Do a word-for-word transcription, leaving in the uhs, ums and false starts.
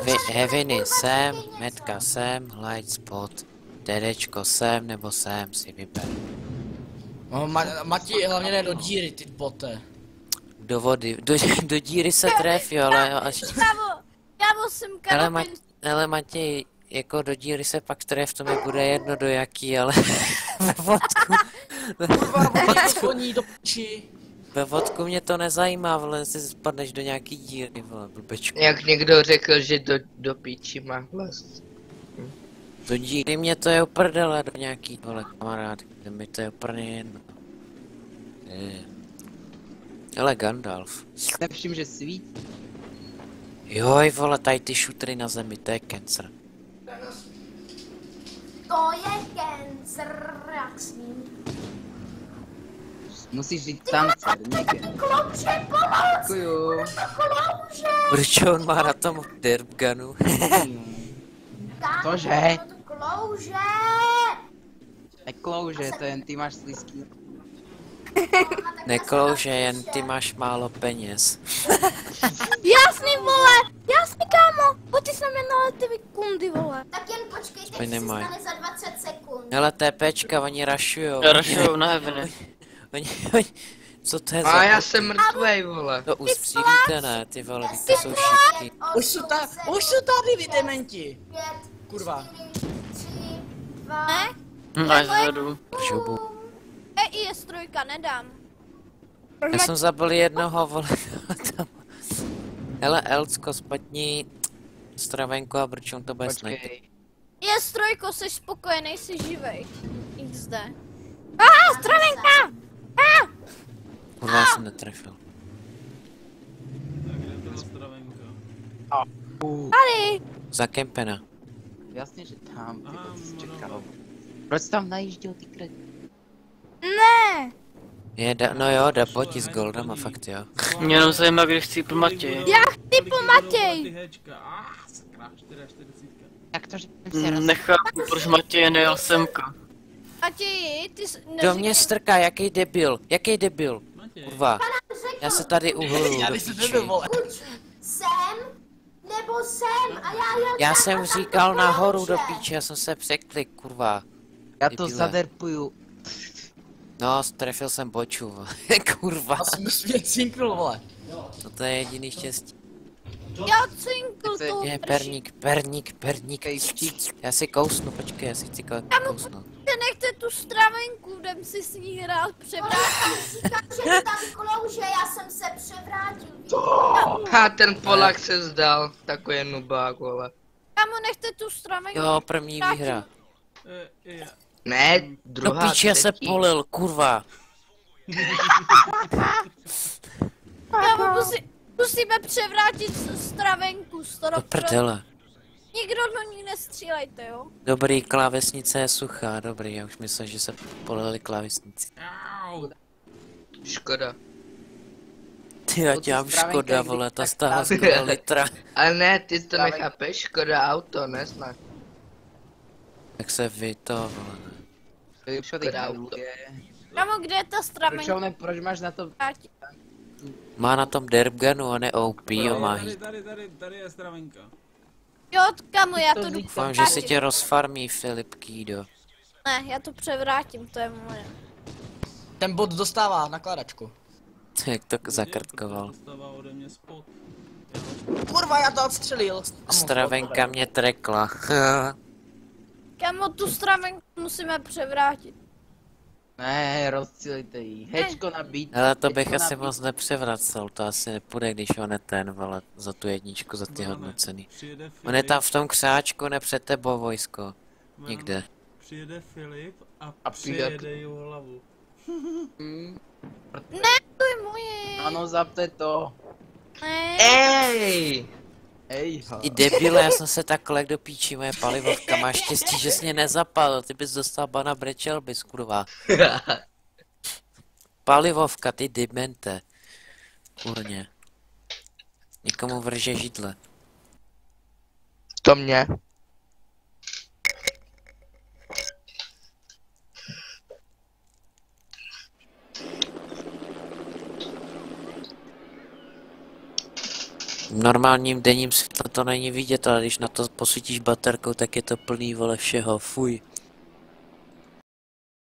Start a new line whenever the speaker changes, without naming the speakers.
Heavy, Heaviny sem, Metka sem, Light Spot, Dedečko sem nebo sem si vyber.
No, Ma Mati, hlavně ne do díry, ty bote.
Do vody, do, do díry se trefí, ale až...
Kámo, kámo jsem
Ale,
kámo.
Ma, ale Matěj, jako do díry se pak tref, to mi bude jedno do jaký, ale ve vodku...
Kurva, voní do piči.
Ve vodku mě to nezajímá, vole, si spadneš do nějaký díry, vole, blbečku.
Jak někdo řekl, že do, do píči má hlas.
Do díry mě to je uprdele, do nějaký, vole, kamarád, kde mi to je úplně jedno. Je. Ale Gandalf.
Nevšim, že svítí.
Joj, vole, tady ty šutry na zemi, to je cancer.
To je cancer, jak smím.
Musíš říct tancer, někde.
Klouže, pomoc!
Děkuju.
Klouže!
Proč on má na tom derpgunu?
Cože?
Klouže!
Neklouže, to jen ty máš slizký.
Neklouže, jen ty máš málo peněz.
Jasný, vole! Jasný, kámo! Pojď si na mě na ty kundy, vole. Tak jen počkejte,
Aspoň
že
nemaj.
se stane za dvacet sekund.
Hele, TPčka, oni rašujou.
Rašujou na Heaveny.
Oni, oni, co to je za...
A já jsem mrtvej, vole.
To ustřílíte, ne, ty vole, ty to jsou šiky.
Už jsou ta, už jsou tady vy dementi.
Pět,
Kurva.
čtyři, tři, dva,
Hm, až zvedu.
Žubu.
E i je strojka, nedám.
Já jsem zabil jednoho, vole, tam. Hele, Elcko, spadni stravenku a brčon to bude snajt.
Počkej.
Je strojko, jsi spokojený, jsi živej. iks de. Aha, stravenka! Ah!
Kurva, já jsem netrefil.
Tady!
Za kempena.
Jasně, že tam, ty to jsi čekal. Proč jsi tam najížděl ty kredy?
Ne!
Je, da, no jo, da poti s goldama, fakt jo.
Mě jenom zajímá, když chcípl Matěj.
Já chci po Matěj!
Jak to říkám se
Hm,
roz...
Nechápu, proč Matěj nejel semka.
Matěji, ty jsi...
Do mě strká, jaký debil, jaký debil. Kurva, já se tady uholuju
Já
do
bych se
píči.
nebyl, vole.
Sem? Nebo sem? A já jel
Já jsem říkal nahoru do píči, já jsem se překlik, kurva.
Já to
debile.
zaderpuju.
No, strefil jsem boču, vole. Kurva.
Já jsem svět cinknul, vole.
No to je jediný štěstí.
Já cinkl
Chce-
to.
Je, perník, perník, perník. Já si kousnu, počkej, já si chci ko- kousnout.
Ty nechte tu stravenku, jdem si s ní hrát, převrátit. Říkám, že tam klouže, já jsem se převrátil.
A ten Polák se zdal, takový nubák, vole.
Kámo, nechte tu stravenku.
Jo, první výhra.
Ne,
Do
druhá,
píči, já se
třetí.
polil, kurva.
Kámo, musí, musíme převrátit s- stravenku, storo.
Do prdele.
Nikdo do ní nestřílejte, jo?
Dobrý, klávesnice je suchá, dobrý, já už myslel, že se polili klávesnici.
Škoda.
Ty, já
To
dělám
ty stravenka,
škoda,
kdy
vole, ta
tak
stála
tam-
skoro litra.
Ale ne, ty to
Právě-
nechápeš, škoda auto, nesnad.
Jak se vy to, vole.
Proč ho teď
Škoda auto.
miluje?
Kámo, kde je ta
Proč
stravenka?
ho ne, proč máš na to...
Vrátit?
Má na tom derpgunu, a ne O P, o má
Tady,
hit.
tady, tady, tady je stravenka.
Jo, kámo, já to
To
jdu
říkám,
Doufám, že si
převrátit.
tě rozfarmí, Filip Kýdo.
Ne, já to převrátím, to je moje.
Ten bot dostává nakladačku.
Jak to zakrtkoval.
Dostává ode mě spot.
Kurva, já to odstřelil.
Stravenka mě trekla.
Kámo, tu stravenku musíme převrátit.
Ne, rozcílejte jí. Hečko nabít.
Ale to bych
hečko
asi
nabít.
moc nepřevracel, to asi nepůjde, když on je ten, vole, za tu jedničku, za ty hodnocený.
Přijede Filip,
On je tam v tom křáčku, ne před tebou, vojsko. Nikde.
Přijede Filip a,
A přijde-
přijede jeho hlavu.
Hm,
To je moje.
Ano, zapte to.
Ne.
Ej!
Ej, ha.
Ty debile, já jsem se takhle do píči, moje palivovka, máš štěstí, že jsi mě nezapalil, ty bys dostal bana, brečel bys, kurva. Palivovka, ty demente. Kurně. Nikomu vrže židle.
To mě.
V normálním denním světle to to není vidět, ale když na to posvítíš baterkou, tak je to plný vole všeho, fuj.